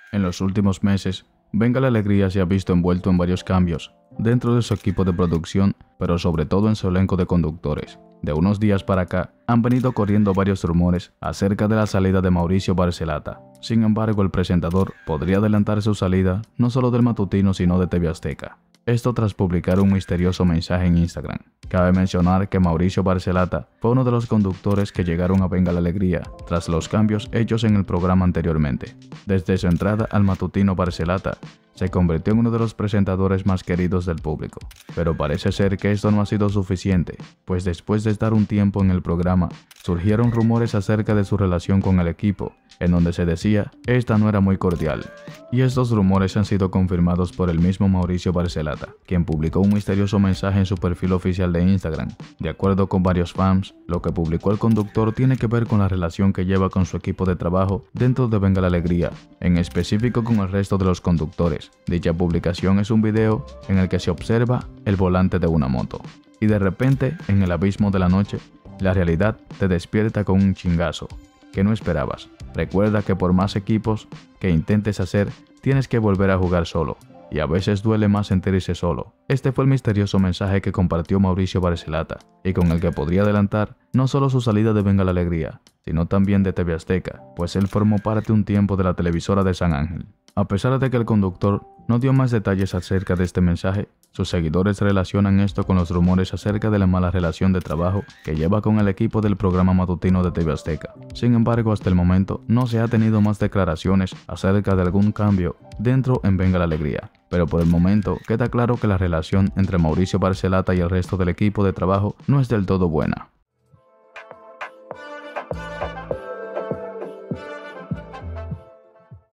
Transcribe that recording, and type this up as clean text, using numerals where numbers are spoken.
En los últimos meses, Venga la Alegría se ha visto envuelto en varios cambios dentro de su equipo de producción, pero sobre todo en su elenco de conductores. De unos días para acá, han venido corriendo varios rumores acerca de la salida de Mauricio Barcelata. Sin embargo, el presentador podría adelantar su salida no solo del matutino sino de TV Azteca. Esto tras publicar un misterioso mensaje en Instagram. Cabe mencionar que Mauricio Barcelata fue uno de los conductores que llegaron a Venga la Alegría tras los cambios hechos en el programa anteriormente. Desde su entrada al matutino, Barcelata se convirtió en uno de los presentadores más queridos del público. Pero parece ser que esto no ha sido suficiente, pues después de estar un tiempo en el programa, surgieron rumores acerca de su relación con el equipo, en donde se decía esta no era muy cordial. Y estos rumores han sido confirmados por el mismo Mauricio Barcelata, quien publicó un misterioso mensaje en su perfil oficial de Instagram. De acuerdo con varios fans, lo que publicó el conductor tiene que ver con la relación que lleva con su equipo de trabajo dentro de Venga la Alegría, en específico con el resto de los conductores. Dicha publicación es un video en el que se observa el volante de una moto. Y de repente, en el abismo de la noche, la realidad te despierta con un chingazo que no esperabas. Recuerda que por más equipos que intentes hacer, tienes que volver a jugar solo. Y a veces duele más sentirse solo. Este fue el misterioso mensaje que compartió Mauricio Barcelata, y con el que podría adelantar no solo su salida de Venga la Alegría, sino también de TV Azteca, pues él formó parte un tiempo de la televisora de San Ángel. A pesar de que el conductor no dio más detalles acerca de este mensaje, sus seguidores relacionan esto con los rumores acerca de la mala relación de trabajo que lleva con el equipo del programa matutino de TV Azteca. Sin embargo, hasta el momento no se ha tenido más declaraciones acerca de algún cambio dentro en Venga la Alegría. Pero por el momento queda claro que la relación entre Mauricio Barcelata y el resto del equipo de trabajo no es del todo buena.